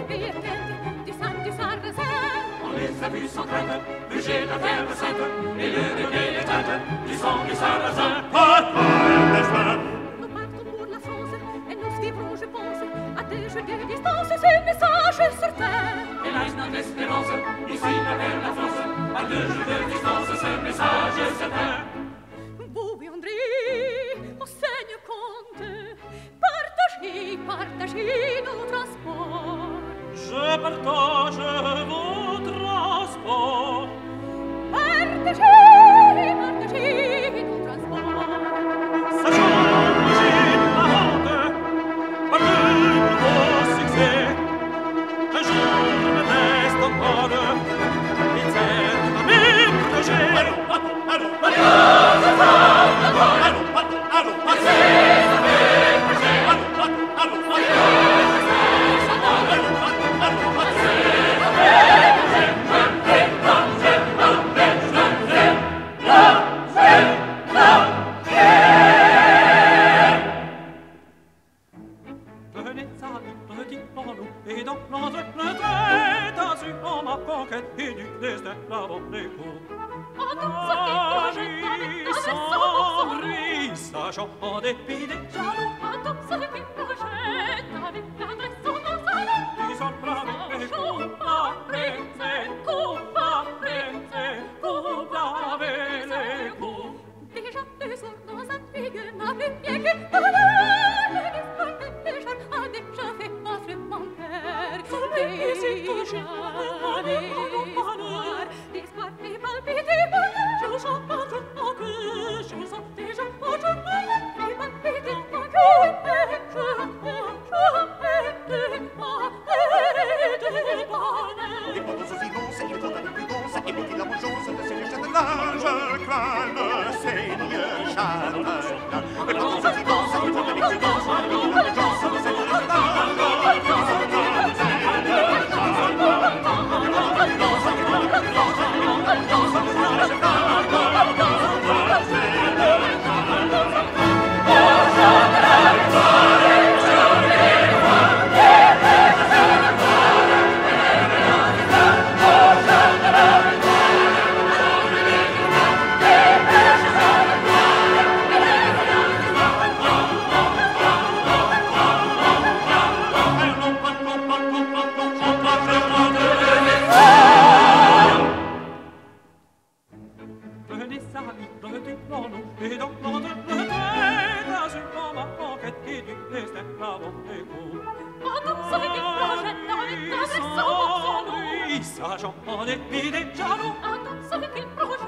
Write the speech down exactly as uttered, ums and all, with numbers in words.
pays attente du saint du Sarrasin. On les a vus sans crainte, bouger la terre sainte, et le réveil éteinte du sang du Sarrasin. Pas de mal, n'est-ce pas? Nous partons pour la France, et nous vivrons, je pense, à deux jours de distance, ce message sur terre. Hélas, notre espérance, ici la terre, la France, à deux jours de distance, ce message est certain. Vous viendrez, enseigne comte, partagez, partagez nos transports. Je partage vos transports. Partagez, partagez nos transports. Sachant bouger la honte, par de nouveaux succès, un jour me reste encore, il sert à mes projets. Allons, allons, allons, allons, allons, allons, allons, et dans l'entrée, le trait assis en ma conquête et du destin l'abandonne. Marie sans bruit, sachant en dépit des jaloux, Attends ce qui projette avec l'adresse au salon. qui sont braves et coupables, coupables, coupables les coups. Déjà deux jours dans un figure n'a plus pied que le l'espoir que déjà a déjà fait offre mon cœur. Déjà l'espoir, l'espoir fait palpiter mon cœur. Je sens pas tout mon cœur, je sens déjà pas tout mon cœur. Fait palpiter mon cœur, je, je, je, je, Et pendant ce silence, il faut avec prudence évoquer la vengeance de ces châtelains. Je crains le Seigneur châtelain. Et pendant ce silence, il faut avec prudence évoquer la vengeance de ces et dans l'entrée, le trait assis en ma conquête et du destin l'abandonne. Attends ce qui projette avec l'adresse au salon. Sachant en dépit des jaloux, Attends ce qui projette